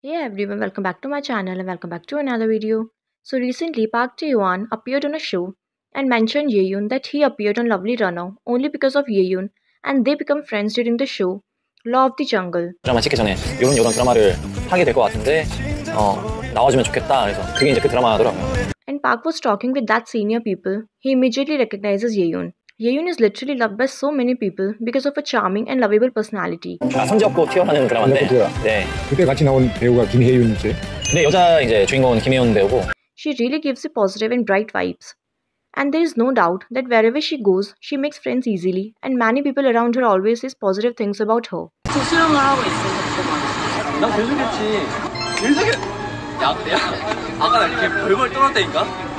Hey everyone, welcome back to my channel and welcome back to another video. So recently Park Ji-won appeared on a show and mentioned Ye-yoon that he appeared on Lovely Runner only because of Ye-yoon and they become friends during the show Law of the Jungle. 드라마 찍기 전에 요런 드라마를 하게 될 것 같은데 나와주면 좋겠다. 그래서 그게 이제 그 드라마더라고요. And Park was talking with that senior people. He immediately recognizes Ye-yoon. Ye-yoon is literally loved by so many people because of a charming and lovable personality. 손잡고 튀어나오는 드라마인데. 네. 그때 같이 나온 배우가 김혜윤이지. 네, 여자 이제 주인공은 김혜윤 배우고. She really gives you positive and bright vibes. And there is no doubt that wherever she goes, she makes friends easily, and many people around her always say positive things about her. 수영을 하고 있어. 난 계속했지. 계속해. 야, 그래야? 아까 나 이렇게 벌벌 떨었다니까?